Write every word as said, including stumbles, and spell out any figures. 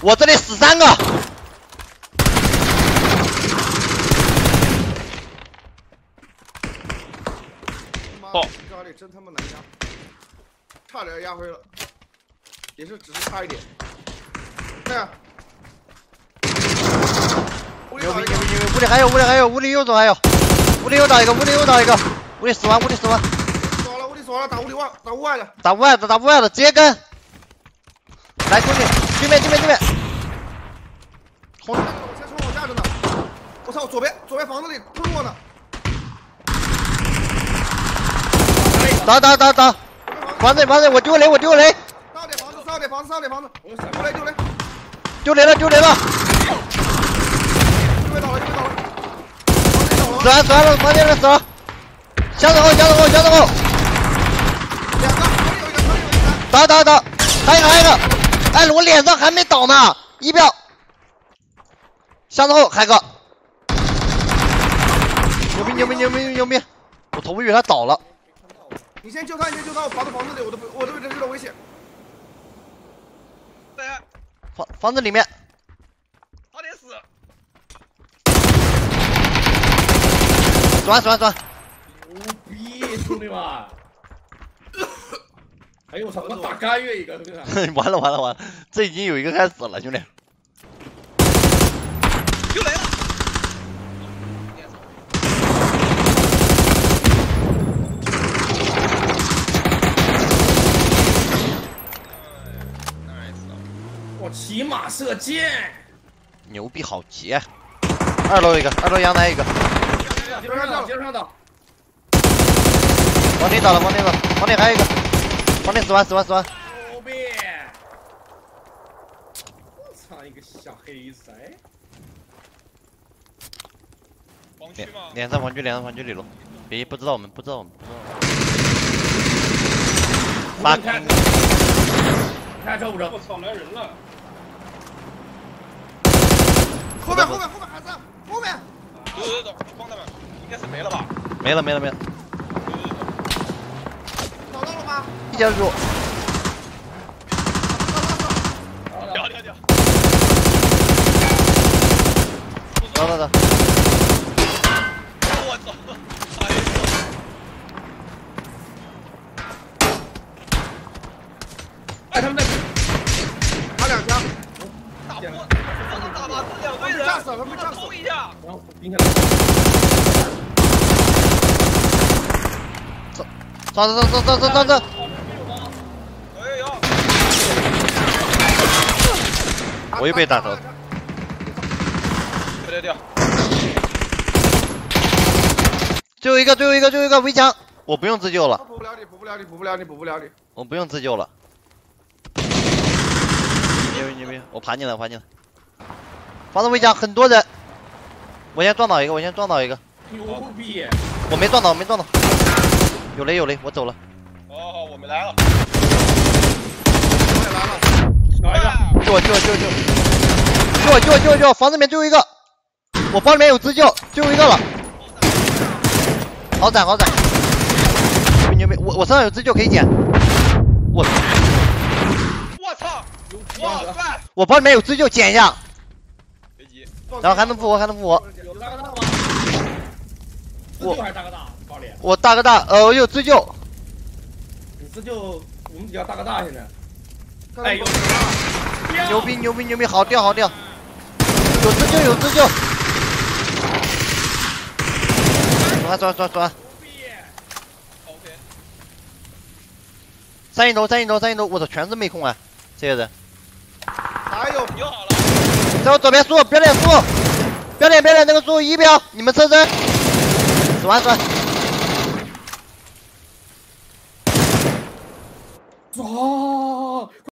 我这里死三个。 哦，这里真他妈难压，差点压回了，也是只是差一点。对啊。 牛逼牛逼牛逼！屋里还有屋里还有屋里右手还有，屋里又打一个屋里又打一个，屋里死完屋里死完。 锁了屋里锁了，打屋里外打屋外的。 打屋外的打屋外的直接跟。来兄弟，对面对面对面。冲！ 我先冲我架着呢。我操，左边左边房子里突我呢。 打打打打！房子房子，我丢雷我丢雷！ 上点房子上点房子上点房子！丢雷丢雷！ 丢雷了丢雷了！ 丢雷倒了丢雷倒了！ 死完死完了，房间人死了！箱子后箱子后箱子后！ 两个，这里有一个，这里有一个！ 打打打！还有一个还有一个！哎，我脸上还没倒呢，一秒！箱子后还有个！牛逼牛逼牛逼牛逼！我头以为他倒了。 你先救他，你先救他，我跑到房子里，我都我这边真有点危险。 房房子里面， 差点死。 转完转完转完。 牛逼，兄弟们！哎呦我操，我打干越一个，对吧？ 完了完了完了，这已经有一个开始了，兄弟。 又来了。 我骑马射箭， 牛逼好骑！二楼一个，二楼阳台一个， 接着上倒，接着上倒。 往里倒了，往里倒了，往里还有一个，往里死完死完死完。 牛逼！我操，一个小黑仔！ 脸脸上防区，脸上防区里了，别不知道我们不知道我们不知道我们。妈！ 开车五车， 我操，来人了！ 后面后面后面还在后面。 走走走，帮他们，应该是没了吧？ 没了没了没了。 找到了吗？ 一家住。 掉掉掉。 走走走。 我操！哎呦！ 哎，他们在打两枪。 大波，大马是两队人， 炸死了，被炸死。 偷一下。 然后冰下来。 走，走走走走走走走。 哎呦！ 我又被打头。 掉掉掉。 最后一个，最后一个，最后一个围墙，我不用自救了。 补不了你，补不了你，补不了你，补不了你。 我不用自救了。牛逼牛逼！我爬进来，爬进来。房子围墙很多人，我先撞倒一个，我先撞倒一个。 牛逼！ 我没撞倒，我没撞倒。有雷有雷，我走了。 哦，我们来了。 我也来了。 来一个， 救我救我救我救我救我救我救我！房子里面最后一个，我包里面有自救，最后一个了。好斩好斩！牛逼牛逼！我我身上有自救可以捡。我我操！哇塞！ 我包里面有自救，捡一下。 别急。 然后还能复活还能复活。 有大哥大吗？自救还是大哥大？包里。 我大哥大，呃，我有自救。 你自救，我们比较大哥大现在。哎呦！ 牛逼牛逼牛逼！好掉好掉！有自救有自救！转转转转！ OK。 三一头三一头三一头！我操，全是妹控啊！这些人。 还有有好了。 在我左边树，标点树，标点标点那个树一标，你们车身。死完死完。 哦，